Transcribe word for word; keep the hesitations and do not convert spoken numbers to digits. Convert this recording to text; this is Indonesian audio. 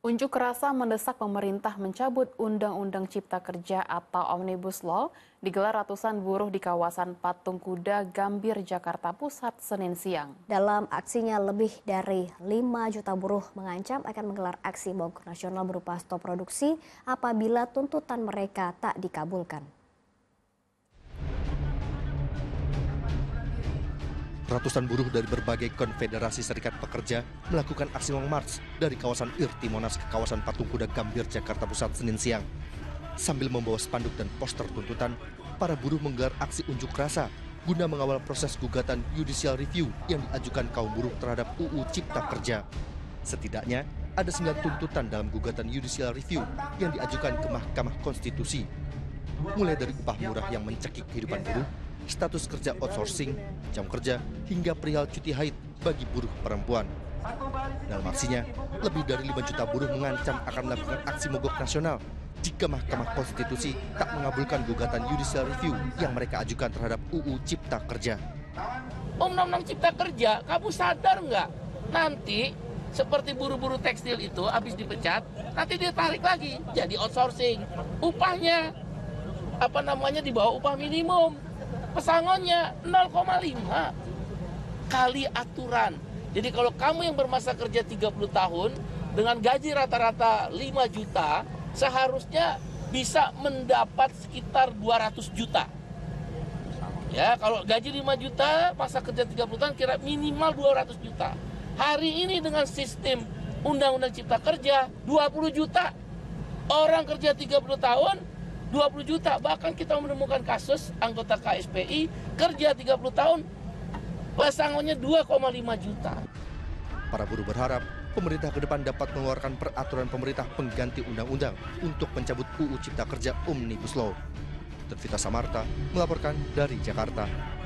Unjuk rasa mendesak pemerintah mencabut Undang-Undang Cipta Kerja atau Omnibus Law digelar ratusan buruh di kawasan Patung Kuda, Gambir, Jakarta Pusat, Senin siang. Dalam aksinya, lebih dari lima juta buruh mengancam akan menggelar aksi mogok nasional berupa stop produksi apabila tuntutan mereka tak dikabulkan. Ratusan buruh dari berbagai konfederasi serikat pekerja melakukan aksi long march dari kawasan Irti Monas ke kawasan Patung Kuda Gambir, Jakarta Pusat, Senin siang. Sambil membawa spanduk dan poster tuntutan, para buruh menggelar aksi unjuk rasa guna mengawal proses gugatan judicial review yang diajukan kaum buruh terhadap U U Cipta Kerja. Setidaknya ada sembilan tuntutan dalam gugatan judicial review yang diajukan ke Mahkamah Konstitusi. Mulai dari upah murah yang mencekik kehidupan buruh, status kerja outsourcing, jam kerja, hingga perihal cuti haid bagi buruh perempuan. Dalam aksinya, lebih dari lima juta buruh mengancam akan melakukan aksi mogok nasional jika Mahkamah Konstitusi tak mengabulkan gugatan judicial review yang mereka ajukan terhadap U U Cipta Kerja. Undang-Undang Cipta Kerja, kamu sadar nggak? Nanti seperti buruh-buruh tekstil itu habis dipecat, nanti dia tarik lagi jadi outsourcing. Upahnya apa namanya di bawah upah minimum. Pesangonnya nol koma lima kali aturan. Jadi kalau kamu yang bermasa kerja tiga puluh tahun dengan gaji rata-rata lima juta, seharusnya bisa mendapat sekitar dua ratus juta. Ya, kalau gaji lima juta, masa kerja tiga puluh tahun kira minimal dua ratus juta. Hari ini dengan sistem Undang-Undang Cipta Kerja dua puluh juta. Orang kerja tiga puluh tahun dua puluh juta, bahkan kita menemukan kasus anggota K S P I kerja tiga puluh tahun, pesangonnya dua koma lima juta. Para buruh berharap pemerintah ke depan dapat mengeluarkan peraturan pemerintah pengganti undang-undang untuk mencabut U U Cipta Kerja Omnibus Law. Tervita Samarta melaporkan dari Jakarta.